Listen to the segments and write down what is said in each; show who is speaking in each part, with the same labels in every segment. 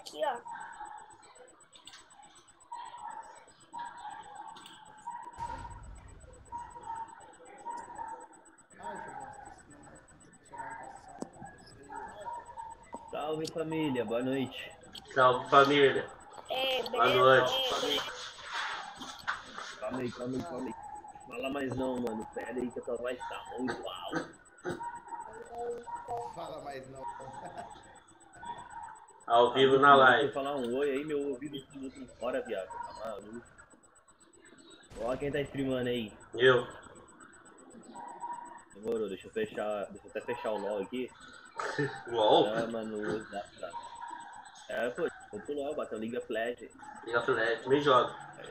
Speaker 1: Aqui, ó.
Speaker 2: Ai, Fabiano, esqueci de chamar ele pra sala.
Speaker 3: Salve família, boa noite.
Speaker 4: Salve família. Boa
Speaker 1: Beleza?
Speaker 4: noite.
Speaker 3: Calma aí, calma aí, calma aí. Fala mais não, mano. Pera aí que a tua voz tá muito alta.
Speaker 2: Fala mais não.
Speaker 4: Ao vivo na
Speaker 3: Você
Speaker 4: live.
Speaker 3: falar um oi aí, meu ouvido tudo fora, viado. Tá maluco. Ó quem tá streamando aí.
Speaker 4: Eu.
Speaker 3: Demorou, deixa eu até fechar o LOL aqui.
Speaker 4: LOL.
Speaker 3: Chama no WhatsApp. Pô, vou pro LOL, bateu League of Legends.
Speaker 4: League of Legends, me joga.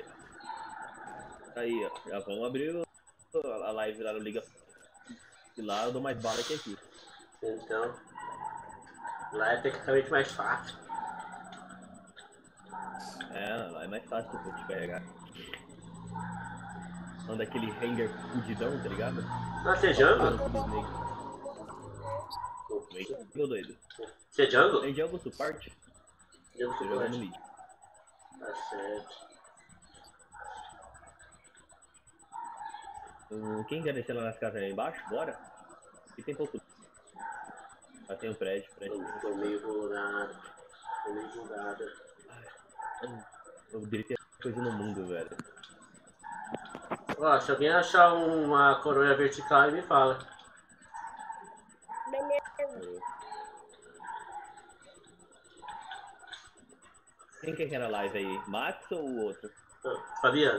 Speaker 3: Aí, ó. Já vamos abrir a live lá no League of Legends. E lá eu dou mais bala que aqui.
Speaker 4: Então. Lá é tecnicamente mais fácil.
Speaker 3: Lá é mais fácil pra te carregar. Manda aquele hanger fudidão, tá ligado?
Speaker 4: Ah, você é jungle?
Speaker 3: Meu doido.
Speaker 4: Você é jungle?
Speaker 3: Tem jungle suporte?
Speaker 4: Jungle
Speaker 3: Tô jogando
Speaker 4: suporte.
Speaker 3: mid.
Speaker 4: Tá certo.
Speaker 3: Quem quer descer lá nas casas aí embaixo? Bora? Aqui tem pouco. Ah, tem um prédio.
Speaker 4: Tô meio bugado. Tô meio bugado.
Speaker 3: Eu diria que é coisa no mundo, velho.
Speaker 4: Ó, se alguém achar uma coroa vertical aí, me fala.
Speaker 1: Beleza.
Speaker 3: Quem quer que era live aí? Max ou o outro?
Speaker 4: Fabiano.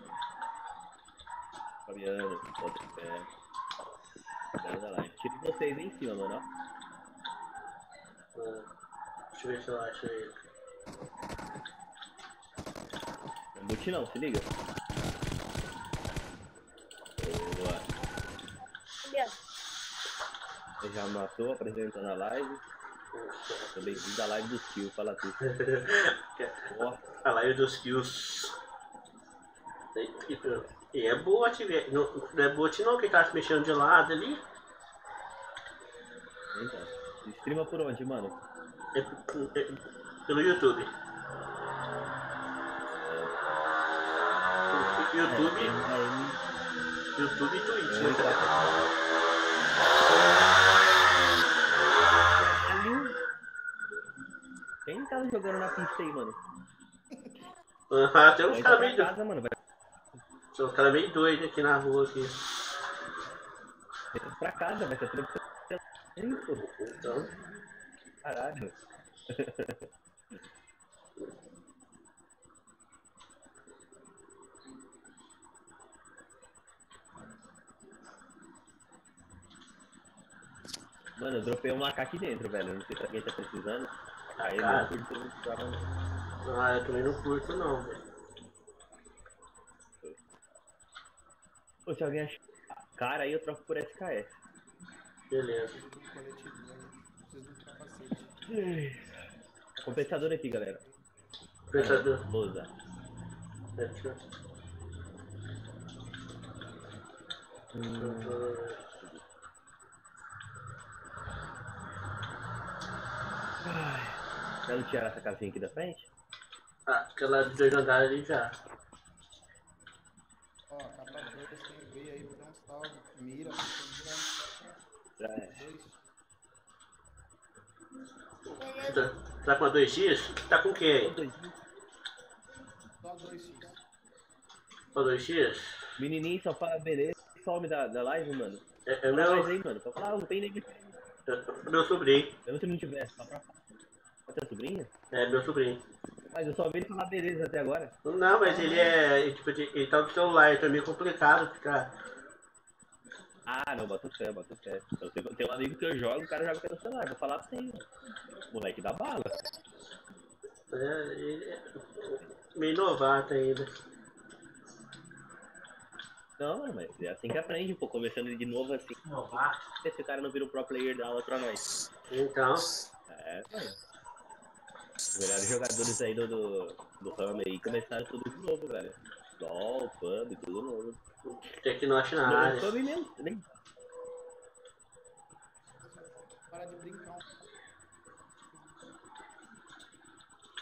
Speaker 3: Fabiano, outro pé. Fabiano da live. Tire vocês aí em cima, mano.
Speaker 4: Deixa eu ver se eu acho ele.
Speaker 3: Não bote não, se liga. Boa. Você já matou, apresentando a live. Bem-vindo à live dos kills, fala tudo.
Speaker 4: A live dos kills. E é bot, velho. Não é bot não, que tá se mexendo de lado ali.
Speaker 3: Então, streama por onde, mano?
Speaker 4: Pelo YouTube. YouTube e Twitch, né?
Speaker 3: Quem tava jogando na pista aí, mano?
Speaker 4: Tem uns caras meio doidos. Tem uns caras meio doidos aqui na rua aqui.
Speaker 3: Pra casa, vai ser tranquilo.
Speaker 4: Então.
Speaker 3: Caralho. Mano, eu dropei um AK aqui dentro, velho. Não sei se alguém tá precisando. Aí eu não curto muito jogar, não.
Speaker 4: Ah, eu também não curto não, velho.
Speaker 3: Pô, se alguém achar cara aí, eu troco por SKS.
Speaker 4: Beleza.
Speaker 3: Compensador aqui, galera.
Speaker 4: Compensador.
Speaker 3: Vou usar. Quero tirar essa casinha aqui da frente?
Speaker 4: Ah, aquela de 2 andares ali já.
Speaker 2: Ó, capa 2, quem veio aí pra dar um salve. Mira,
Speaker 3: Já é.
Speaker 4: Tá com a 2x? Tá com o que aí?
Speaker 2: Só 2x.
Speaker 4: Só 2x?
Speaker 3: Menininho só fala beleza e some da live, mano.
Speaker 4: É
Speaker 3: Fala
Speaker 4: meu...
Speaker 3: mais aí, mano. Pode falar, não tem ninguém.
Speaker 4: Meu sobrinho.
Speaker 3: Mesmo se não tivesse, só pra falar. É teu sobrinho?
Speaker 4: É, meu sobrinho.
Speaker 3: Mas eu só vi ele falar beleza até agora.
Speaker 4: Não, mas ele é... Tipo, ele tá no celular, então é meio complicado ficar...
Speaker 3: Ah, não, bota fé, bota fé. Tem um amigo que eu jogo, o cara joga pelo celular. Vou falar pra você, mano. Moleque da bala.
Speaker 4: Ele é meio novato ainda.
Speaker 3: Não, mano, mas é assim que aprende, pô. Conversando de novo assim.
Speaker 4: Novato?
Speaker 3: Esse cara não vira o pro player da aula pra nós.
Speaker 4: Então...
Speaker 3: Mano. Os melhores jogadores aí do ramo aí começaram tudo de novo, velho. LOL, PUB, tudo novo.
Speaker 4: Tecnote na área.
Speaker 3: PUB mesmo, nem.
Speaker 2: Para de brincar.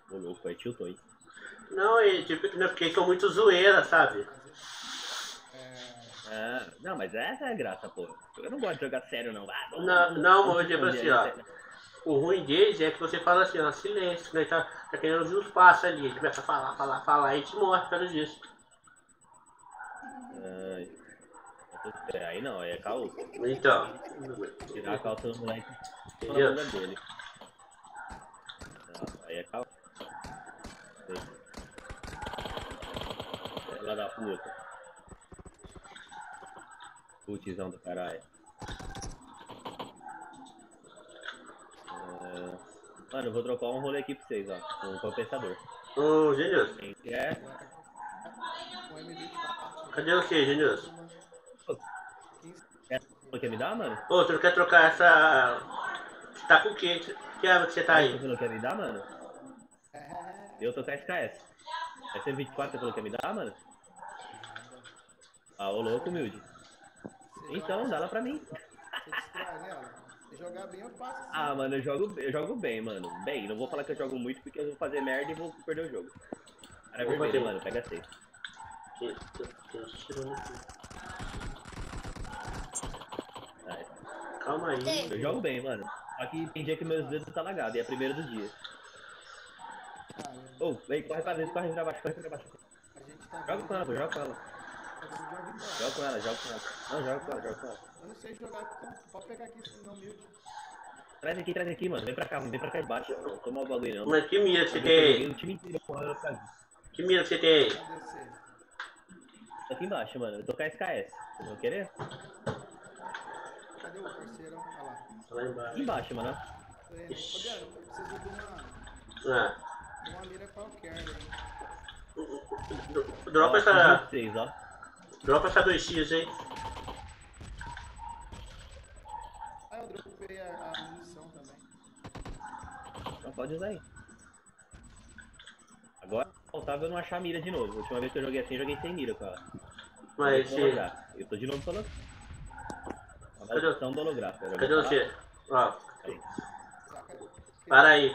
Speaker 3: Ô louco, aí tiltou, hein?
Speaker 4: Não, tipo, não, porque eles são muito zoeira, sabe?
Speaker 3: Ah, não, mas essa é a graça, pô. Eu não gosto de jogar sério, não. Ah,
Speaker 4: Não, mas tipo
Speaker 3: esconder
Speaker 4: assim,
Speaker 3: aí,
Speaker 4: ó.
Speaker 3: sério.
Speaker 4: O ruim deles é que você fala assim, ó, silêncio, né? Tá querendo ouvir os passos ali. Ele começa a falar e te morre por causa disso.
Speaker 3: Ai, aí não, aí é caô.
Speaker 4: Então,
Speaker 3: Tirar a calça do moleque na
Speaker 4: entendeu?
Speaker 3: bunda dele. Não, aí é caô. Filha da puta. Putzão do caralho. Mano, eu vou dropar um rolê aqui pra vocês, ó. Um compensador.
Speaker 4: Ô, Genius,
Speaker 3: Quem quer?
Speaker 2: Um M24.
Speaker 4: cadê você, Genius?
Speaker 3: Quer me dar, mano?
Speaker 4: Ô, você não quer trocar essa... Você tá com o quê? Que arma que você tá aí?
Speaker 3: Você não quer me dar, mano? Eu tô com a SKS. É C24 você falou que quer me dar, mano? Ah, ô louco, humilde. Então, dá ela pra mim.
Speaker 2: Você distrai nela. Se jogar bem, eu passo. Assim.
Speaker 3: Ah, mano, eu jogo bem, mano. Bem, não vou falar que eu jogo muito porque eu vou fazer merda e vou perder o jogo. Cara
Speaker 4: Vou
Speaker 3: vermelho,
Speaker 4: fazer.
Speaker 3: mano, pega 6.
Speaker 4: Tô tirando aqui.
Speaker 3: Vai.
Speaker 4: Calma aí.
Speaker 3: Eu jogo bem, mano. Só que tem dia que meus dedos tá lagado e é a primeira do dia. Ô, vem, corre pra dentro, corre pra baixo, corre pra baixo.
Speaker 2: A gente tá
Speaker 3: Joga com ela, pô, joga com ela. Joga com ela, joga com ela. Não, joga com ela, joga com ela.
Speaker 2: Eu não sei jogar, então pode pegar aqui, senão humilde.
Speaker 3: Traz aqui, mano. Vem pra cá embaixo. Não toma o bagulho, não.
Speaker 4: Mas que mira que você tem aí?
Speaker 3: O time inteiro correndo pra cá.
Speaker 4: Que mira que você tem aí?
Speaker 2: Cadê você?
Speaker 3: Tá aqui embaixo, mano. Eu tô com a SKS. Vocês vão querer?
Speaker 2: Cadê o parceiro? Olha lá.
Speaker 4: Lá
Speaker 3: Aqui
Speaker 4: embaixo.
Speaker 3: embaixo, mano.
Speaker 2: Fabiano, eu preciso de
Speaker 4: Ah.
Speaker 2: uma mira qualquer, hein?
Speaker 4: Dropa
Speaker 3: Ó,
Speaker 4: essa...
Speaker 3: vocês, ó.
Speaker 4: Dropa essa 2x aí.
Speaker 2: Ah, eu dropei a munição também.
Speaker 3: Então pode usar aí. Agora faltava eu não achar a mira de novo. A última vez que eu joguei assim, eu joguei sem mira com ela.
Speaker 4: Mas
Speaker 3: Eu
Speaker 4: se...
Speaker 3: tô de novo falando. A
Speaker 4: Cadê
Speaker 3: maldição do holográfico. Eu
Speaker 4: Cadê
Speaker 3: vou falar.
Speaker 4: você? Ó.
Speaker 3: Aí.
Speaker 4: Para aí.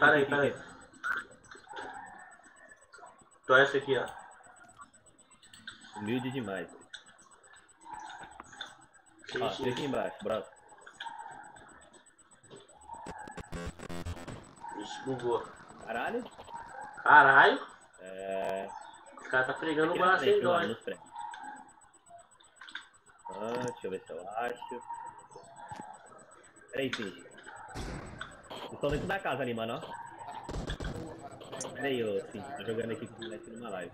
Speaker 4: Tô essa aqui, ó.
Speaker 3: Humilde demais. Ó, fica aqui embaixo, bro.
Speaker 4: Ixi, bugou.
Speaker 3: Caralho.
Speaker 4: Caralho.
Speaker 3: Os
Speaker 4: O cara tá pregando o
Speaker 3: aqui na
Speaker 4: braço sem
Speaker 3: frente,
Speaker 4: dó,
Speaker 3: mano,
Speaker 4: hein?
Speaker 3: nos prédios. Deixa eu ver se eu acho. Peraí, Finge. Eles estão dentro da casa ali, mano, ó. Pera aí, ô Finge. Tô jogando aqui com o moleque numa live.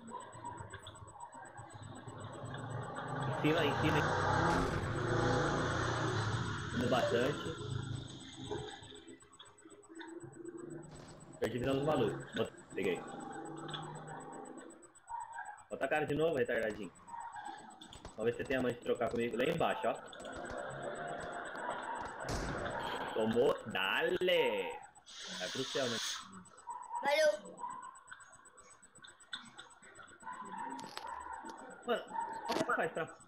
Speaker 3: Em cima. Indo bastante. Perdi a visão dos malucos. Peguei. Bota a cara de novo, retardadinho. Vamos ver se você tem a mãe de trocar comigo. Lá embaixo, ó. Tomou. Dale! Vai pro céu, né?
Speaker 1: Valeu.
Speaker 3: Mano, como que faz pra...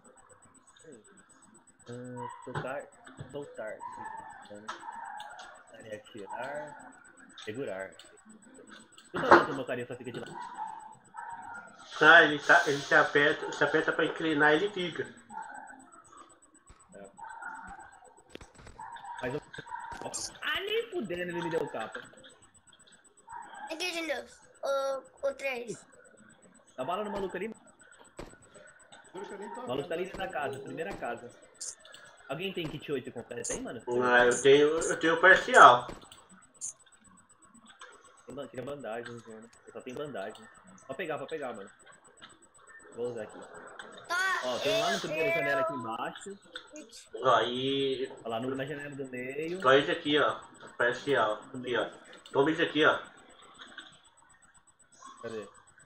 Speaker 3: Soltar. Atirar. Segurar. Tu tá vendo que o meu carinha só fica de lado?
Speaker 4: Ah, ele se aperta pra inclinar, ele fica.
Speaker 3: Mas eu... nem fudendo ele me deu o capa.
Speaker 1: Aqui de novo. O 3.
Speaker 3: Dá bala no maluco ali.
Speaker 2: Juro que eu nem tô
Speaker 3: O maluco tá ali
Speaker 2: vendo.
Speaker 3: dentro da casa, primeira casa. Alguém tem kit 8 completa aí, mano?
Speaker 4: Ah, eu tenho parcial.
Speaker 3: Tem bandagem, mano. Eu só tenho bandagem. Pode pegar, mano. Vou usar aqui.
Speaker 1: Tá.
Speaker 3: Ó, tem um lá no primeiro janela aqui embaixo.
Speaker 4: Ó, e...
Speaker 3: Lá na janela do meio.
Speaker 4: Só esse aqui, ó. Parcial. Aqui, ó. Toma isso aqui, ó.
Speaker 3: Cadê?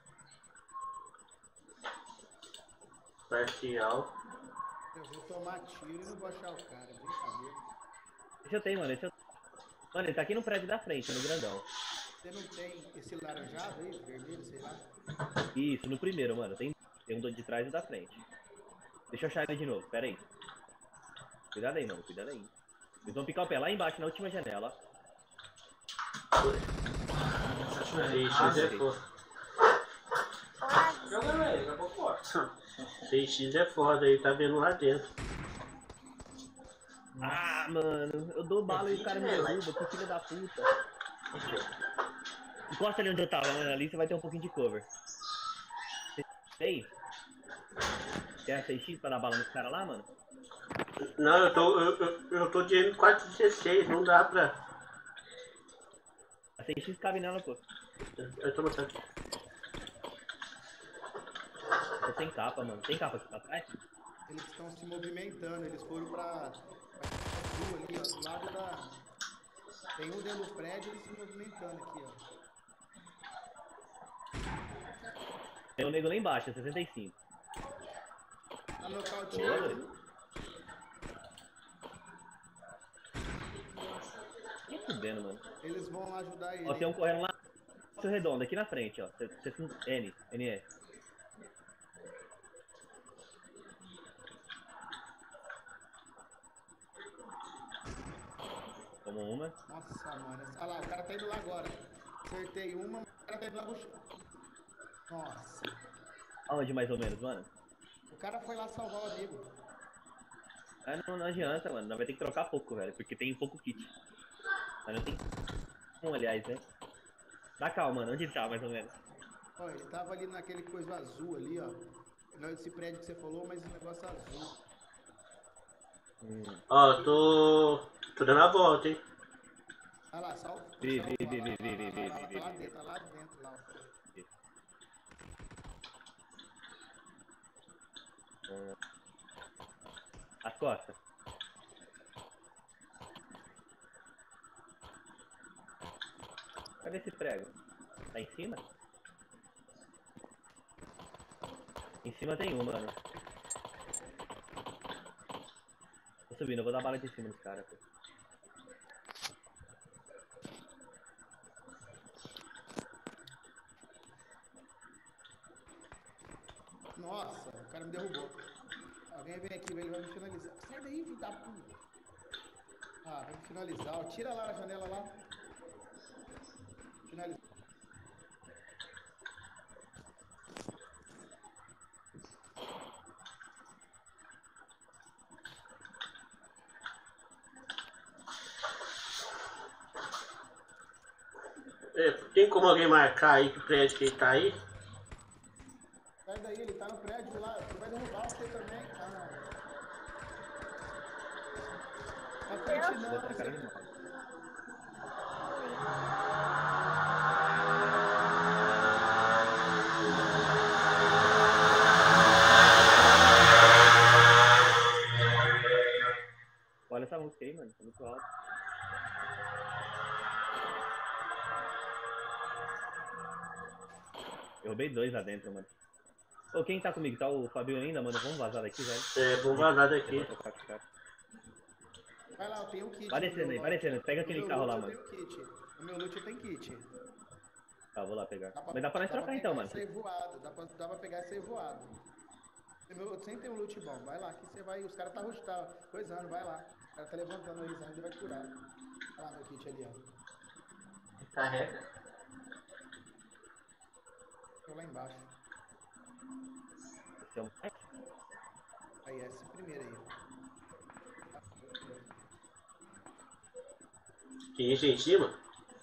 Speaker 4: Parcial.
Speaker 2: Eu vou tomar tiro e não vou achar o cara, brincadeira.
Speaker 3: Esse eu tenho, mano. Mano, ele tá aqui no prédio da frente, no grandão.
Speaker 2: Você não tem esse laranjado aí, vermelho, sei lá?
Speaker 3: Isso, no primeiro, mano. Tem um do de trás e da frente. Deixa eu achar ele de novo, pera aí. Cuidado aí, mano, cuidado aí. Eles vão picar o pé lá embaixo, na última janela.
Speaker 4: 6x é foda.
Speaker 5: Joga velho, daqui a pouco fora.
Speaker 4: 6x é foda aí, tá vendo lá dentro.
Speaker 3: Ah, mano, eu dou bala e o cara me derruba, que filho da puta. Encosta ali onde eu tava, mano, ali você vai ter um pouquinho de cover. Ei, quer 6x pra dar bala nesse cara lá, mano?
Speaker 4: Não, eu tô de M416, não dá pra.
Speaker 3: A 6x cabe nela, pô.
Speaker 4: Eu tô matando.
Speaker 3: Tô sem capa, mano. Tem capa aqui pra trás?
Speaker 2: Eles estão se movimentando, eles foram pra rua ali, ó, do lado da... Tem um dentro do prédio, eles se movimentando aqui, ó.
Speaker 3: Tem um nego lá embaixo, é 65.
Speaker 2: Tá nocauteando.
Speaker 3: Boa. Que fudendo, mano.
Speaker 2: Eles vão lá ajudar ele.
Speaker 3: Ó, tem um correndo lá. Seu redondo, aqui na frente, ó. NE. Tomou uma.
Speaker 2: Nossa, mano. Olha lá, o cara tá indo lá agora. Acertei uma, o cara tá indo lá buscar. Nossa.
Speaker 3: Aonde mais ou menos, mano?
Speaker 2: O cara foi lá salvar o amigo.
Speaker 3: Ah, não adianta, mano. Nós vai ter que trocar pouco, velho. Porque tem pouco kit. Mas não tem aliás, né? Dá calma, mano. Onde ele tá, mais ou menos?
Speaker 2: Ó, ele tava ali naquele coisa azul ali, ó. Não esse prédio que você falou, mas esse negócio azul.
Speaker 4: Ó, tô dando a volta, hein.
Speaker 2: Olha lá, salva.
Speaker 3: Vi.
Speaker 2: Tá lá dentro, lá.
Speaker 3: As costas. Cadê esse prego? Tá em cima? Em cima tem um, mano. Tô subindo, eu vou dar bala de cima dos caras, pô.
Speaker 2: Nossa, o cara me derrubou. Alguém vem aqui, ele vai me finalizar. Sai daí, filho da puta. Ah, vai me finalizar. Ó, tira lá a janela lá. Finaliza.
Speaker 4: É, tem como alguém marcar aí que prédio que ele tá aí?
Speaker 2: Sai daí, ele tá no prédio lá. Você vai derrubar você também. Ah. Tá frente não,
Speaker 3: Outra cara
Speaker 2: você...
Speaker 3: de mal. Olha essa música aí, mano. Tá muito alto. Eu roubei 2 lá dentro, mano. Ô, quem tá comigo? Tá o Fabio ainda, mano? Vamos vazar daqui, velho.
Speaker 4: É, vou vazar daqui.
Speaker 3: Eu vou trocar com os caras.
Speaker 2: Vai lá, eu tenho um kit.
Speaker 3: Vai descendo aí, vai descendo. Pega aquele carro lá, mano.
Speaker 2: Eu tenho kit. No meu loot eu tenho kit.
Speaker 3: Tá, vou lá pegar. Mas dá pra nós trocar então, mano.
Speaker 2: Sair voado. Dá pra pegar e sair voado. Eu sempre tenho um loot bom. Vai lá, que você vai. Os caras tá coisando, vai lá. O cara tá levantando eles ainda e vai curar. Olha lá meu kit ali, ó.
Speaker 5: Carrega.
Speaker 2: Tô lá embaixo.
Speaker 3: Esse é um...
Speaker 2: Aí, esse primeiro aí.
Speaker 4: Tem gente em cima?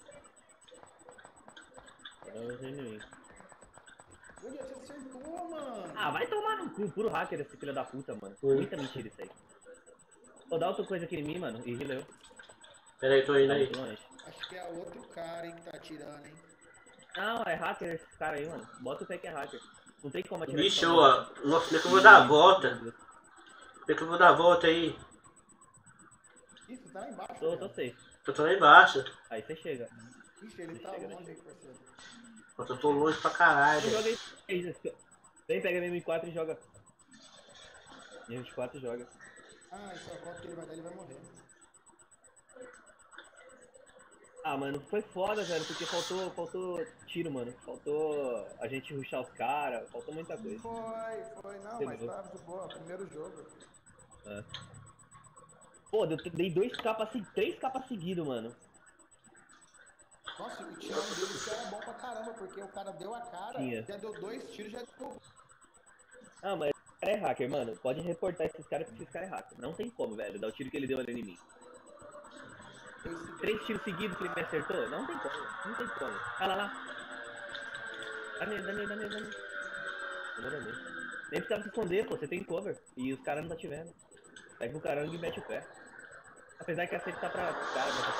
Speaker 2: Olha, você acertou, mano.
Speaker 3: Ah, vai tomar no cu, puro hacker esse filho da puta, mano. Muita mentira isso aí. Vou dar outra coisa aqui em mim, mano, e healou.
Speaker 4: Pera aí, tô indo aí.
Speaker 2: Acho que é outro cara, hein, que tá atirando, hein.
Speaker 3: Não, é hacker esse cara aí, mano. Bota o pé que é hacker. Não tem como atirar.
Speaker 4: Bicho, ó. Nossa, como é que eu vou dar a volta? Como é que eu vou dar a volta aí?
Speaker 2: Ih, você tá lá embaixo,
Speaker 3: Tô
Speaker 2: velho.
Speaker 3: safe.
Speaker 4: Eu tô lá embaixo.
Speaker 3: Aí você chega.
Speaker 2: Ixi, ele tá longe aí, parceiro.
Speaker 4: Eu tô longe pra caralho.
Speaker 3: Joga aí. Vem, pega M4 e joga. M24 e joga.
Speaker 2: Ah, essa volta que ele vai dar, ele vai morrer.
Speaker 3: Ah, mano, foi foda, velho, porque faltou tiro, mano. Faltou a gente rushar os caras, faltou muita coisa.
Speaker 2: Foi, não, mas tá de boa, primeiro jogo.
Speaker 3: É. Pô, eu dei 3 capas seguidas, mano.
Speaker 2: Nossa, o time deles era bom pra pra caramba, porque o cara deu a cara,
Speaker 3: Tinha.
Speaker 2: já deu 2 tiros, já deu.
Speaker 3: Ah, mas esse cara é hacker, mano. Pode reportar esses caras porque esses caras é hacker. Não tem como, velho, dar o tiro que ele deu ali em mim. 3 tiros seguidos que ele me acertou? Não tem como. Não tem como. Ah lá. Dá nele. Demorou mesmo. Nem precisava se esconder, pô. Você tem cover. E os caras não tá te vendo. Pega o caramba e mete o pé. Apesar que essa aí tá pra cara, pra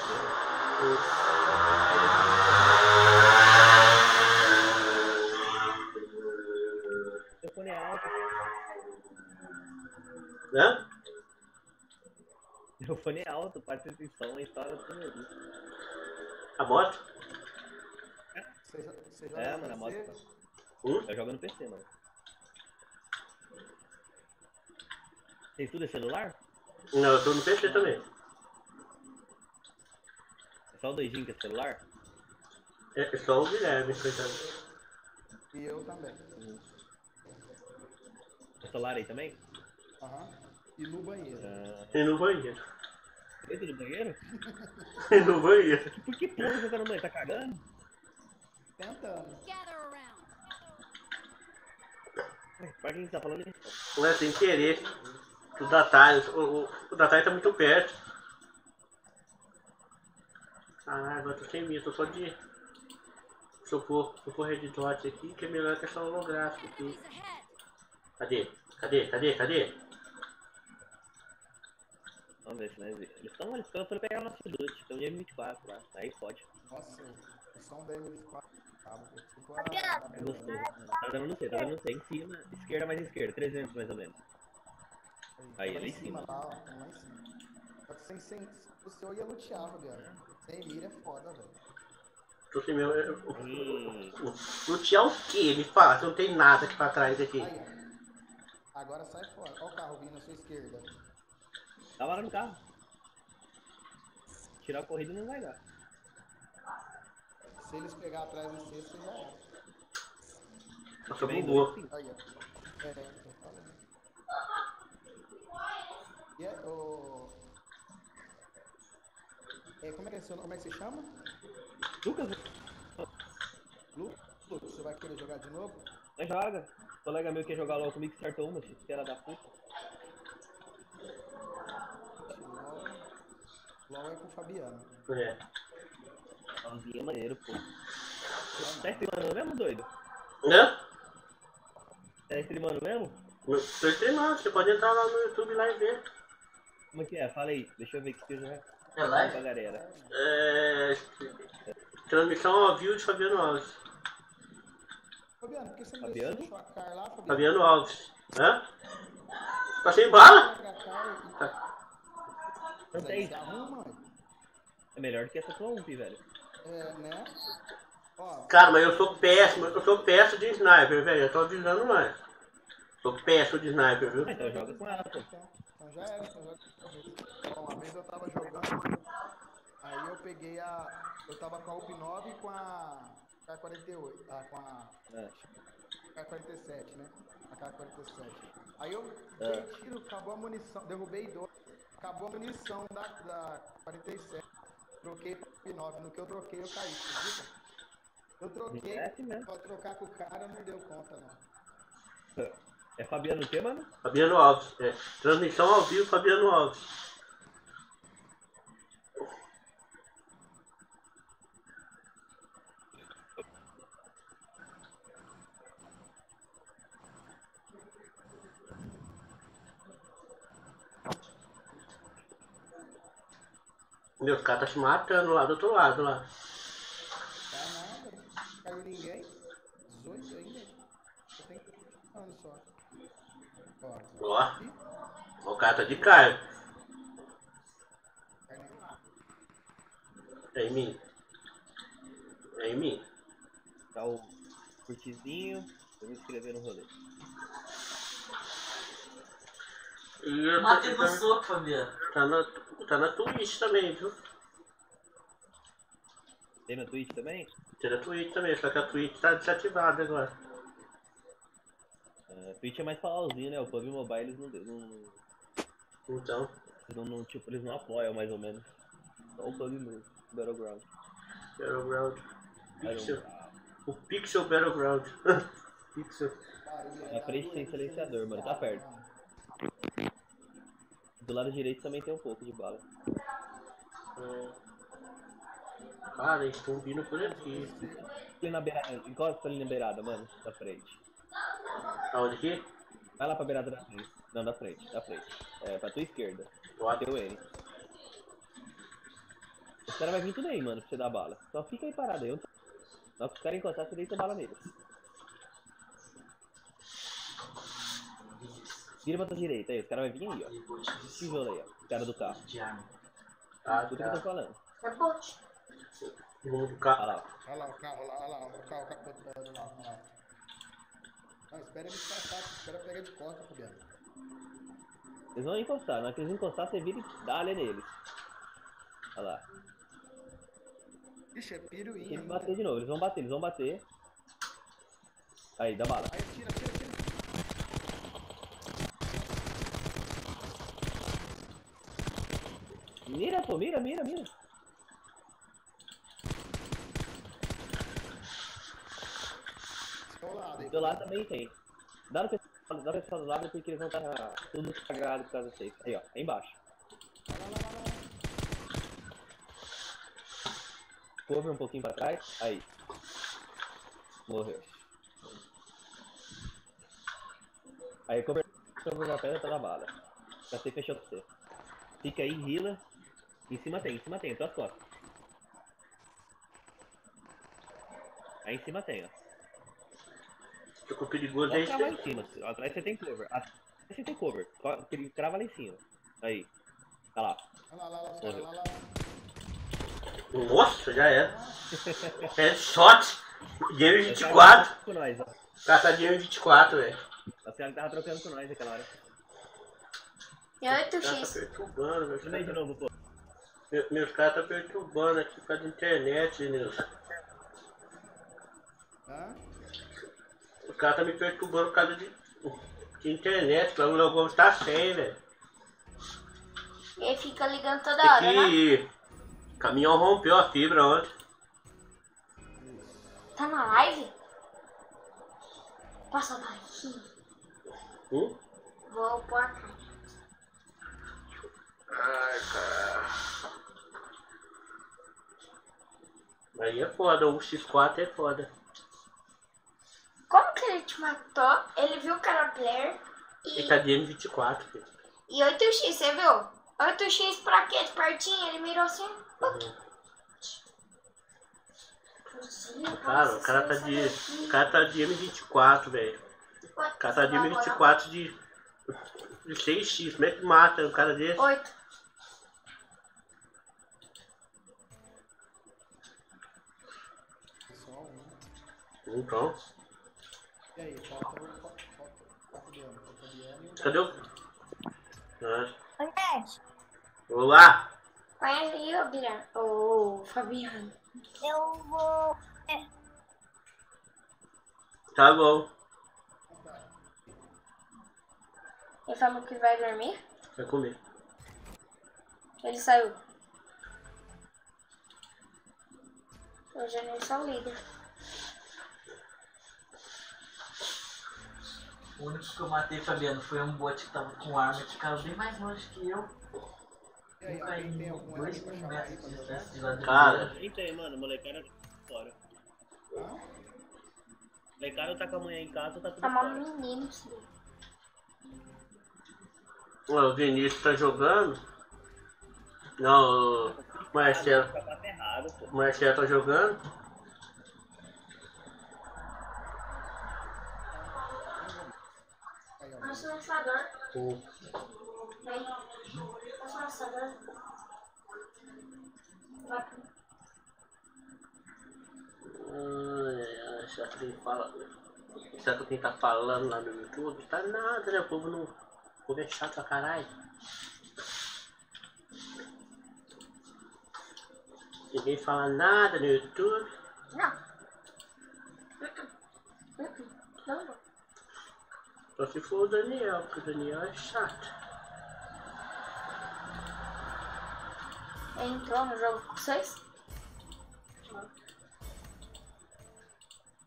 Speaker 3: o telefone é alto.
Speaker 4: Hã?
Speaker 3: Meu fone é alto, parte de som, a história do meu ouvido.
Speaker 4: A moto?
Speaker 2: Você joga
Speaker 3: É,
Speaker 2: no
Speaker 3: mano, a moto.
Speaker 2: PC?
Speaker 3: Eu jogo no PC, mano. Você estuda celular?
Speaker 4: Não, eu tô no PC também.
Speaker 3: É só o doidinho que é celular?
Speaker 4: É só o Guilherme, coitado.
Speaker 2: E eu também.
Speaker 3: É celular aí também?
Speaker 2: Aham. E no banheiro.
Speaker 4: E no banheiro.
Speaker 3: Dentro do banheiro?
Speaker 4: E no banheiro.
Speaker 3: Por que porra você tá no banheiro? Tá cagando?
Speaker 2: Tentando.
Speaker 5: Gather around.
Speaker 3: Pra quem tá falando isso?
Speaker 4: Não é sem querer. O Datai, o Datai tá muito perto. Caralho, agora tô sem mira, tô só de. Deixa eu pôr Red Dot aqui, que é melhor que essa holográfica aqui.
Speaker 5: Enemies ahead.
Speaker 4: Cadê?
Speaker 3: Vamos ver se nós vemos. Eles estão pra pegar nosso loot. Estão dia 24 lá. Aí pode.
Speaker 2: Nossa, o som da M4. Tipo,
Speaker 3: É gostoso. Tá dando no C, em cima. Esquerda mais esquerda. 300 mais ou menos. Aí, ali em cima.
Speaker 2: Lá, ó, lá em cima. Só que sem o seu ia lutear, Fabiano. Sem mira é foda, velho.
Speaker 4: Tô sem meu. Lutear o quê? Me fala, que não tem nada aqui pra trás aqui.
Speaker 2: Aí, ó. Agora sai fora. Olha o carro vindo na sua esquerda.
Speaker 3: Tava lá no carro. Tirar a corrida não vai dar.
Speaker 2: Se eles pegar atrás de você, você já é.
Speaker 4: Nossa,
Speaker 3: Bem
Speaker 4: bugou.
Speaker 3: doido, sim.
Speaker 2: Aí, ó. É, tô falando. E é, o... como é que é seu nome? Como é que você chama?
Speaker 3: Lucas,
Speaker 2: Lu? Você vai querer jogar de novo?
Speaker 3: não joga. O colega meu que ia jogar LOL comigo startou uma, que era da puta.
Speaker 2: LOL é com o Fabiano.
Speaker 4: É.
Speaker 3: LOLzinho é maneiro, pô. Tá streamando mesmo, doido?
Speaker 4: Né?
Speaker 3: Tá streamando mesmo?
Speaker 4: Tô streamando, você pode entrar lá no YouTube lá e ver.
Speaker 3: Como que é? Fala aí. Deixa eu ver que skill já é.
Speaker 4: É live?
Speaker 3: Pra galera.
Speaker 4: Transmissão ao vivo de Fabiano Alves.
Speaker 2: Fabiano, por que você não
Speaker 3: Fabiano?
Speaker 2: deixou a Car lá, Fabiano?
Speaker 4: Fabiano Alves. Hã? Tá sem bala?
Speaker 2: Pega a Car
Speaker 3: Não
Speaker 2: e...
Speaker 3: tem.
Speaker 2: Você arruma,
Speaker 3: É melhor que essa tua UMP, velho.
Speaker 2: né? Ó,
Speaker 4: Cara, mas eu sou péssimo de sniper, velho. Eu tô avisando mais. Sou péssimo de sniper, viu?
Speaker 3: Ah, então joga com ela, pô.
Speaker 2: então já era. Ó, uma vez eu tava jogando, aí eu peguei eu tava com a UP9 e com a K48, com a
Speaker 3: É.
Speaker 2: K47, né? A K47. Aí eu dei tiro, acabou a munição, derrubei 2, acabou a munição da 47, troquei pra UP9, no que eu troquei eu caí, acredita? Eu troquei,
Speaker 3: É assim mesmo.
Speaker 2: pra trocar com o cara, não deu conta não.
Speaker 3: É Fabiano o quê, mano?
Speaker 4: Fabiano Alves. É. Transmissão ao vivo, Fabiano Alves. Meu, os caras tá se matando lá do outro lado lá.
Speaker 2: Tá nada, não caiu ninguém. 18 ainda. Eu tenho 30 anos só.
Speaker 4: Ó. O cara tá de cara. É em mim. É em mim.
Speaker 3: Tá o curtizinho. Eu vou escrever no rolê.
Speaker 4: E eu
Speaker 6: Matei no soco, Fabiano.
Speaker 4: Tá na Twitch também, viu?
Speaker 3: Tem na Twitch também?
Speaker 4: Tem na Twitch também, só que a Twitch tá desativada agora.
Speaker 3: A Twitch é mais pra LOLzinho, né? O PUBG Mobile eles
Speaker 4: Então.
Speaker 3: tipo, eles não apoiam mais ou menos. Só o PUBG mesmo. Battleground.
Speaker 4: Battleground.
Speaker 3: Battleground.
Speaker 4: O Pixel Battleground. Pixel.
Speaker 3: Na frente tem silenciador, mano, tá perto. Do lado direito também tem um pouco de bala.
Speaker 4: Cara, eles estão vindo por aqui.
Speaker 3: Ali na beirada, encosta ali na beirada, mano, da frente.
Speaker 4: Aonde aqui?
Speaker 3: Vai lá pra beirada da frente. Não, da frente, da frente. É, pra tua esquerda.
Speaker 4: Bateu.
Speaker 3: Bateu ele. Os caras vão vir tudo aí, mano, pra você dar bala. Só fica aí parado aí. Só que os caras encostar, você deita bala neles. Vira pra tua direita aí, os caras vão vir aí, ó. Tijolo aí, ó. O cara do carro.
Speaker 4: Ah,
Speaker 3: Tudo que eu tô
Speaker 4: tá.
Speaker 3: falando.
Speaker 1: É bot.
Speaker 4: No
Speaker 3: Olha
Speaker 4: carro.
Speaker 3: lá, ó.
Speaker 2: Olha lá o carro, olha lá, o carro capotando lá, olha lá. Não, espera ele passar, espera pegar de costa, Fabiano.
Speaker 3: Eles vão encostar, na hora que eles encostar, você vira e dá ali neles. Olha lá.
Speaker 2: Ixi, é piruinha.
Speaker 3: Tem que
Speaker 2: ainda.
Speaker 3: bater de novo, eles vão bater. Aí, dá bala.
Speaker 2: Aí, tira.
Speaker 3: Mira, pô, mira.
Speaker 2: Seu lado aí.
Speaker 3: Do lado também tem. Dá no pessoal do lado porque eles vão estar tudo sagrado por causa de vocês. Aí, ó, aí embaixo. Cover um pouquinho pra trás. Aí. Morreu. Aí cover na pedra tá na bala. Já sei fechou pra você. Fica aí, rila. Em cima tem, tuas costas. Aí em cima tem, ó.
Speaker 4: Tô com perigoso
Speaker 3: Pode
Speaker 4: aí.
Speaker 3: cravar em cima. Atrás você tem cover. Atrás você tem cover. Crava lá em cima. Aí. Tá lá.
Speaker 2: Olha lá, os caras lá.
Speaker 4: Nossa, já era. Headshot. Game 24.
Speaker 3: Com nós, ó.
Speaker 4: Caça Game 24, velho.
Speaker 3: A senhora tava trocando com nós naquela hora.
Speaker 1: E 8x.
Speaker 4: Tá perturbando, meu.
Speaker 3: Deixa eu de novo, pô.
Speaker 4: Meus caras tá perturbando aqui por causa da internet, Nilson.
Speaker 2: Hã?
Speaker 4: Os caras tá me perturbando por causa de internet, o logo tá sem, velho.
Speaker 1: Ele fica ligando toda hora, né?
Speaker 4: Que caminhão rompeu a fibra ontem.
Speaker 1: Tá na live? Passa a live. Vou pôr a cara.
Speaker 4: Ai, cara. Aí é foda, o X4 é foda.
Speaker 1: Como que ele te matou? Ele viu que era player
Speaker 4: E tá de M24, filho.
Speaker 1: e 8x, você viu? 8x pra quê? De pertinho, ele mirou assim.
Speaker 4: Cara, o cara tá de M24, velho. O cara tá de M24 de 6x. Como é que mata um cara desse?
Speaker 1: 8.
Speaker 2: Só um.
Speaker 4: Então.
Speaker 2: E aí, falta Fabiano.
Speaker 4: Cadê o. Ah,
Speaker 1: Andrés,
Speaker 4: olá!
Speaker 1: vai aí, ô Guilherme. Ô, Fabiano. Eu vou...
Speaker 4: Tá bom.
Speaker 1: Ele falou que vai dormir.
Speaker 4: Vai comer.
Speaker 1: Ele saiu. Hoje eu nem sou o líder.
Speaker 6: O único que eu matei, Fabiano, foi um bot que tava com arma que caiu bem mais longe que eu.
Speaker 2: E aí,
Speaker 6: Eu caí
Speaker 2: alguém tem
Speaker 6: em
Speaker 2: algum
Speaker 6: 2
Speaker 2: aí pra
Speaker 6: mil
Speaker 2: chamar aí
Speaker 6: metros de
Speaker 2: pra jogar?
Speaker 6: distância de lá de
Speaker 4: Cara.
Speaker 3: Nem tem, mano. Molecada fora.
Speaker 2: Hã?
Speaker 3: Molecada tá com a mulher em casa, tá tudo
Speaker 1: É uma
Speaker 3: fora.
Speaker 1: menina, sim.
Speaker 4: O Vinícius tá jogando. Não, o Marcelo.
Speaker 3: Fica pra errado, pô.
Speaker 4: O Marcelo tá jogando.
Speaker 2: Aí, ó.
Speaker 1: Nosso lançador.
Speaker 4: O
Speaker 1: Vem. Nosso lançador. Vai.
Speaker 4: será que ele fala. Será que quem tá falando lá no YouTube? Tá nada, né? O povo não. O povo é chato pra caralho. Ninguém fala nada no YouTube.
Speaker 1: Não. Não.
Speaker 4: Só se for o Daniel, porque o Daniel é chato.
Speaker 1: Ele entrou no jogo com vocês?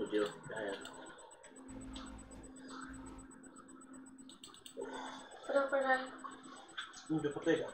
Speaker 4: Fudeu, já era. Não deu pra pegar.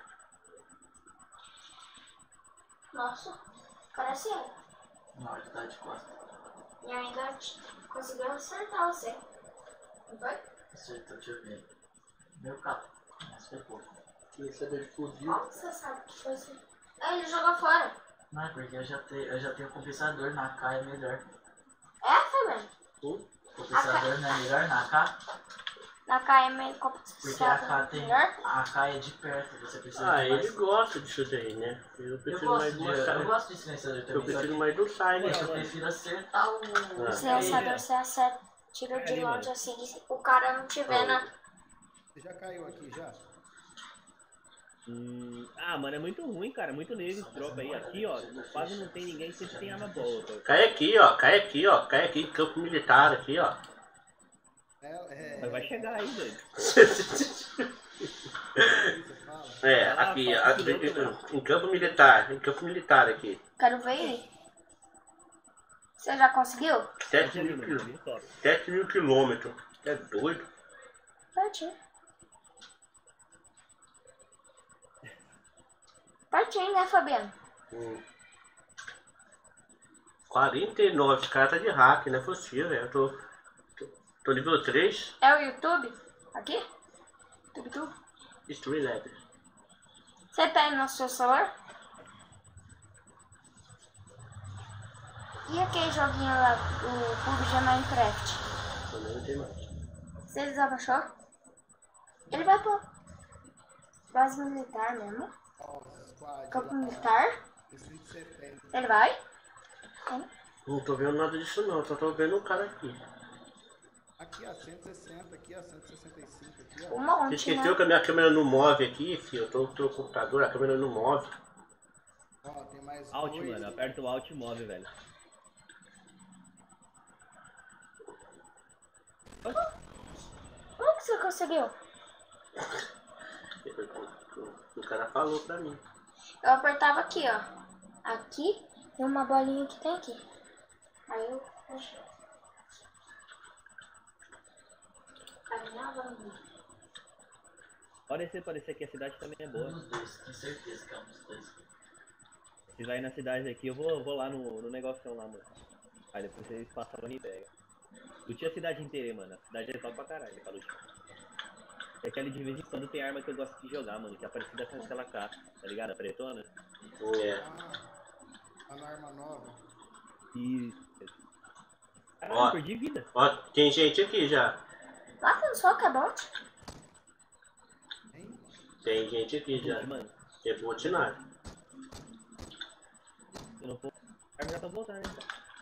Speaker 1: Nossa, parece ele.
Speaker 6: Não, ele tá de costas.
Speaker 1: E ainda conseguiu acertar você. Não foi?
Speaker 6: Acertou, deixa eu ver. Meu carro. Mas foi pouco.
Speaker 4: Queria saber de fuzil.
Speaker 1: Como você sabe que foi assim? Ah, ele jogou fora.
Speaker 6: Não, é porque eu já tenho compensador na AK, é melhor.
Speaker 1: É, Fabiano?
Speaker 6: Compensador não é melhor na AK?
Speaker 1: Na KM
Speaker 6: Porque a AK tem.
Speaker 1: melhor?
Speaker 6: A AK é de perto, você precisa
Speaker 4: Ah,
Speaker 6: de mais.
Speaker 4: ele gosta disso daí, né? Eu prefiro mais de uma
Speaker 6: Eu
Speaker 4: saia.
Speaker 6: gosto de silenciador também.
Speaker 4: Eu prefiro mais do saia, né?
Speaker 6: Eu prefiro acertar o.
Speaker 1: O silenciador você acerta, tira de longe assim, se o cara não tiver na...
Speaker 2: Você já caiu aqui já?
Speaker 3: Ah, mano, é muito ruim, cara. Muito negro esse drop aí. Aqui, ó, quase não tem ninguém, sempre tem arma boa. Tá?
Speaker 4: Cai aqui, ó. Cai aqui, ó. Cai aqui, campo militar aqui, ó.
Speaker 3: Mas vai chegar aí, velho.
Speaker 4: É, aqui, em campo militar. Em campo militar aqui.
Speaker 1: Quero ver ele. Você já conseguiu?
Speaker 4: 7 mil quilômetros. É doido.
Speaker 1: Pertinho. Pertinho, né, Fabiano?
Speaker 4: 49, cara tá de hack, não é possível, velho. Eu tô nível 3.
Speaker 1: É o YouTube? Aqui? YouTube?
Speaker 4: Streamlabs.
Speaker 1: Você tem no seu celular? E aquele joguinho lá, o PUBG Minecraft?
Speaker 4: Também não tem mais.
Speaker 1: Você desabaixou? Ele vai pra base militar mesmo? Campo militar? Ele vai?
Speaker 4: Não tô vendo nada disso não, só tô vendo um cara aqui.
Speaker 2: Aqui, ó, 160, aqui, ó, 165, aqui, ó.
Speaker 1: Um
Speaker 4: Você
Speaker 1: monte,
Speaker 4: esqueceu
Speaker 1: né?
Speaker 4: que a minha câmera não move aqui, filho? Eu tô no computador, a câmera não move.
Speaker 2: Ó, tem mais
Speaker 3: Alt,
Speaker 2: dois.
Speaker 3: mano. Aperta o Alt e move, velho.
Speaker 1: Como que você conseguiu?
Speaker 4: O cara falou pra mim.
Speaker 1: Eu apertava aqui, ó. Aqui tem uma bolinha que tem aqui. Aí eu achei.
Speaker 3: Parecer que a cidade também é boa.
Speaker 6: Um dos dois, tenho certeza que é um dos dois.
Speaker 3: Se vai na cidade aqui, eu vou lá no negócio lá, mano. Aí depois vocês passam e pega. Lute a cidade inteira, mano. A cidade é top pra caralho, pra lutar. É que ali de vez em quando tem arma que eu gosto de jogar, mano, que é parecida com aquela K, tá ligado? A pretona.
Speaker 4: É.
Speaker 2: Tá na arma nova.
Speaker 3: Isso.
Speaker 4: Ó.
Speaker 3: Caralho, perdi vida.
Speaker 4: Ó, tem gente aqui já.
Speaker 1: Lá tem só cabote.
Speaker 2: Hein?
Speaker 4: Tem gente aqui já.
Speaker 3: Mano,
Speaker 4: É bot nada.
Speaker 3: eu não vou. As armas já estão voltando, né?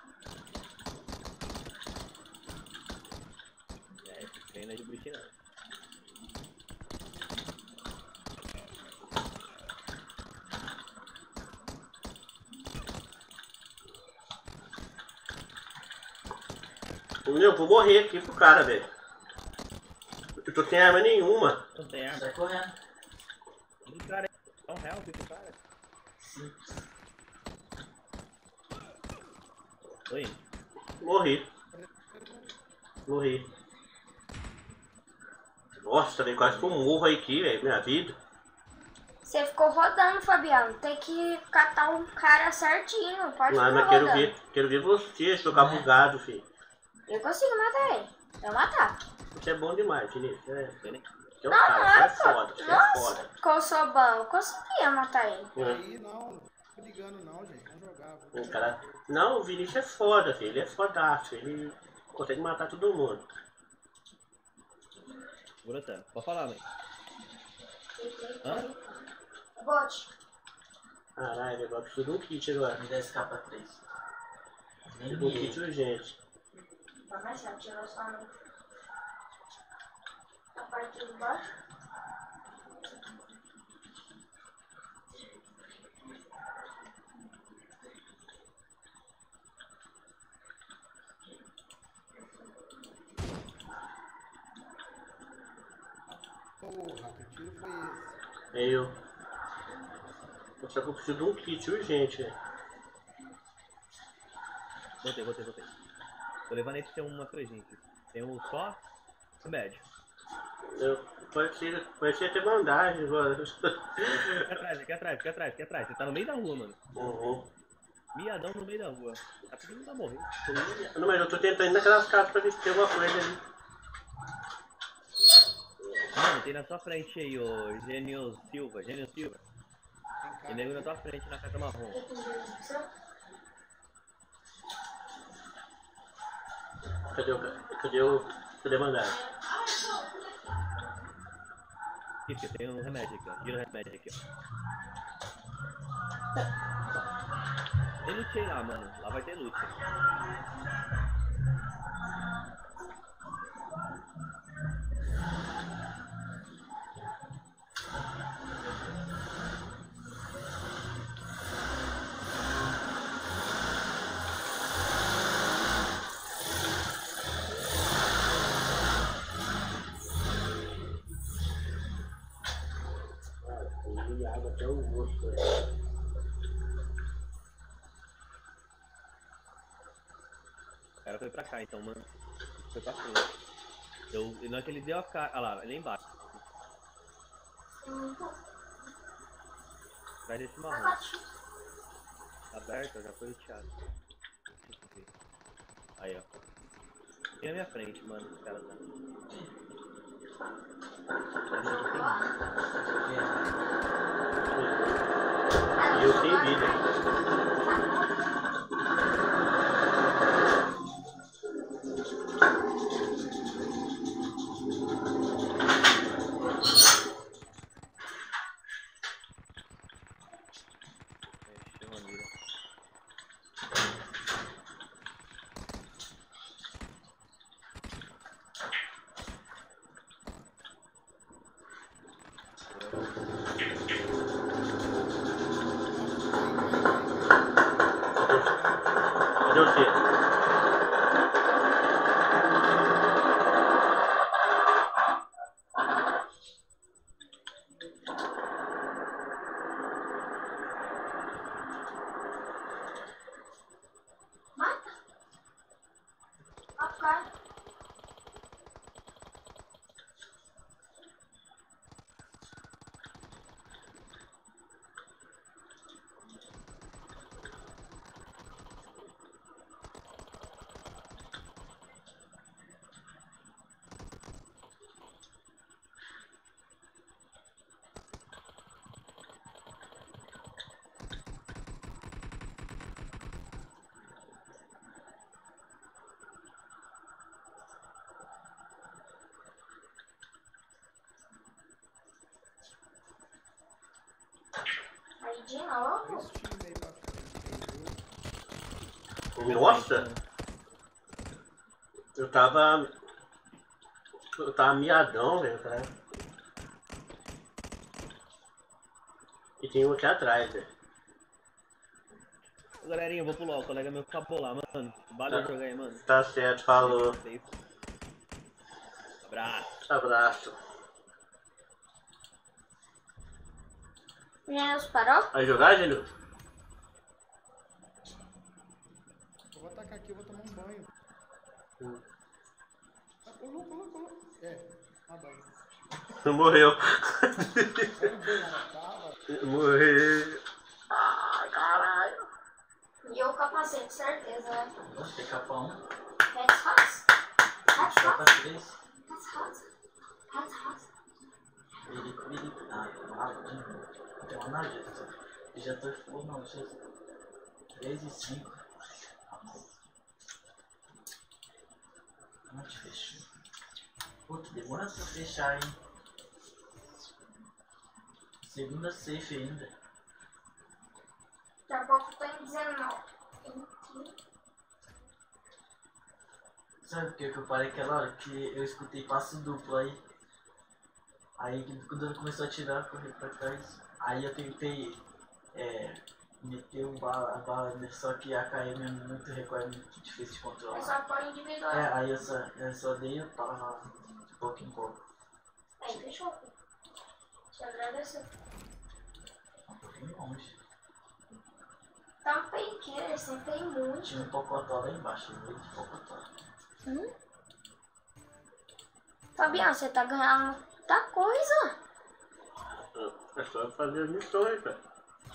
Speaker 3: É, esse trem não é de bruxi, não.
Speaker 4: Eu vou morrer aqui pro cara, velho. Eu tô sem arma nenhuma.
Speaker 3: Não tem arma.
Speaker 6: Sai correndo.
Speaker 3: O cara é um real pro cara.
Speaker 6: Sim.
Speaker 3: Oi?
Speaker 4: Morri. Morri. Nossa, velho, quase que eu morro aqui, velho, minha vida.
Speaker 1: Você ficou rodando, Fabiano. Tem que catar um cara certinho. Pode
Speaker 4: Não,
Speaker 1: ficar
Speaker 4: mas
Speaker 1: rodando.
Speaker 4: quero ver você jogar bugado, filho.
Speaker 1: Eu consigo matar ele. Eu matar.
Speaker 4: Você é bom demais, Vinícius. É o
Speaker 1: Não,
Speaker 4: cara, você é
Speaker 1: não,
Speaker 4: foda, você é
Speaker 1: nossa,
Speaker 4: foda.
Speaker 1: como eu sou bom, eu conseguia matar ele.
Speaker 2: Aí, não tô ligando não, gente. Vamos jogar.
Speaker 4: O cara... Não, o Vinícius é foda, filho. Ele é fodaço. Ele consegue matar todo mundo.
Speaker 3: Brotando. Pode falar, mãe. Hã?
Speaker 1: Bote.
Speaker 4: Caralho, agora preciso de um kit agora.
Speaker 6: Me dá esse capa 3. Nem
Speaker 4: Preciso de um
Speaker 6: me
Speaker 4: kit urgente.
Speaker 1: Vai mais rápido, tirou só a parte de baixo.
Speaker 2: Porra, que tiro foi esse?
Speaker 4: É eu. Só que eu preciso de um kit urgente, velho.
Speaker 3: Botei. Tô levando aí pra ter uma coisinha aqui. Tem um só remédio.
Speaker 4: Parecia ter bandagem agora.
Speaker 3: Aqui atrás. Você tá no meio da rua, mano.
Speaker 4: Uhum.
Speaker 3: Miadão no meio da rua. Tá pedindo pra morrer.
Speaker 4: Não, mas eu tô tentando ir naquelas casas pra ver se tem alguma coisa ali.
Speaker 3: Mano, tem na sua frente aí, ô Gênio Silva.
Speaker 2: Tem
Speaker 3: Tem
Speaker 2: cara.
Speaker 3: nego na tua frente na casa marrom.
Speaker 4: Cadê a bandagem?
Speaker 3: Aqui, filho, tem um remédio aqui, ó. Tira o remédio aqui, ó. Tem loot aí lá, mano. Lá vai ter loot.
Speaker 4: Tem água até o rosto, velho.
Speaker 3: O cara foi pra cá, então, mano. Foi pra frente. E na hora que ele deu a cara... Ah lá, ali embaixo. Atrás desse marrom. Tá aberto, já foi reteado. Aí, ó. Tem na minha frente, mano. Os caras tá...
Speaker 4: E eu tenho vida.
Speaker 3: Deixa eu mira.
Speaker 4: Cadê você?
Speaker 1: Mata. Papai. Aí de novo.
Speaker 2: Esse time aí pra frente, viu?
Speaker 4: Nossa! Eu tava miadão, velho, cara. E tem um aqui atrás, velho.
Speaker 3: Ô, galerinha, eu vou pular. O colega meu acabou lá, mano. Valeu jogar aí, mano.
Speaker 4: Tá certo, falou.
Speaker 3: Abraço.
Speaker 4: Abraço.
Speaker 1: Neus parou?
Speaker 4: Vai jogar, Gênio?
Speaker 2: Eu vou atacar aqui, eu vou tomar um banho. Ah, pulou. É, tá banho.
Speaker 4: Morreu.
Speaker 2: Eu não vi lá, tava.
Speaker 4: Morreu. Ai, caralho.
Speaker 1: E o capacete, certeza, né?
Speaker 6: Nossa, tem capa 1,
Speaker 1: That's hot. That's
Speaker 6: capa
Speaker 1: hot.
Speaker 6: 3.
Speaker 1: That's hot. That's hot.
Speaker 6: Perico. Ah, maladinho. Tem uma nojenta. Já tô full, não, 3 e 5. Não te fechou. Puta, demora pra fechar, hein? Segunda safe ainda.
Speaker 1: Daqui a pouco tô em 19.
Speaker 6: Sabe por que eu parei aquela hora? Que eu escutei passo duplo aí. Aí quando ele começou a atirar, eu corri pra trás. Aí eu tentei meter a bala nele, só que a KM é muito requeremento difícil de
Speaker 1: É
Speaker 6: controlar.
Speaker 1: só por individual.
Speaker 6: Aí eu só dei a bala de pouco em pouco.
Speaker 1: Aí, fechou. Te agradecer.
Speaker 6: Um pouquinho longe.
Speaker 1: Tá um painkiller, sem tem muito.
Speaker 6: Tinha um pocotó lá embaixo, no meio de pocotó.
Speaker 1: Fabiano, você tá ganhando muita coisa.
Speaker 4: É só fazer as missões, velho.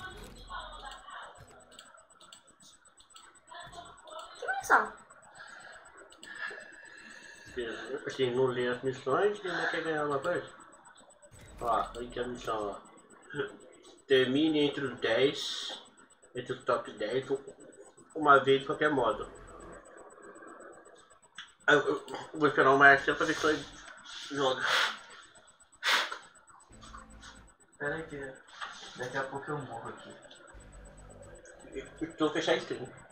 Speaker 1: Que missão?
Speaker 4: Assim, não lê as missões e ainda quer ganhar uma coisa. Ó, aí que é a missão, ó. Termine entre os 10, entre os top 10, uma vez de qualquer modo. Eu vou esperar o Marcelo pra ver se ele joga.
Speaker 6: Pera aí que daqui a pouco eu morro aqui.
Speaker 4: Eu vou fechar a stream.